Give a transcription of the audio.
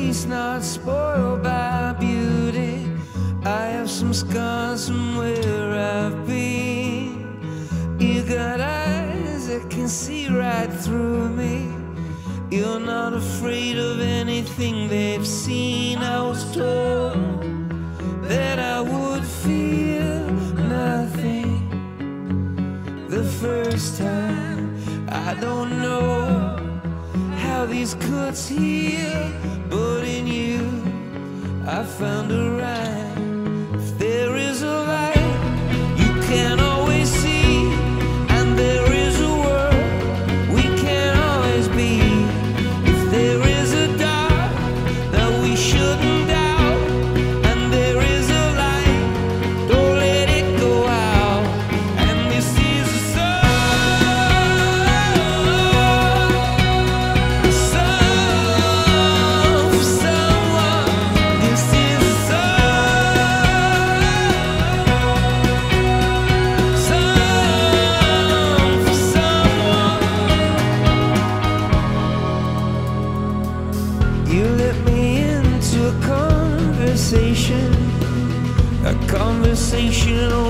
face not spoiled by beauty. I have some scars from where I've been. You got eyes that can see right through me. You're not afraid of anything they've seen. I was told that I would feel nothing the first time. I don't know how these cuts heal, but in you I found a rhyme. If there is a light you can't always see, and there is a world we can't always be. If there is a dark that we shouldn't doubt, and there is a light, don't let it go out. And this is a song for someone. This is a song for someone. You let me into a conversation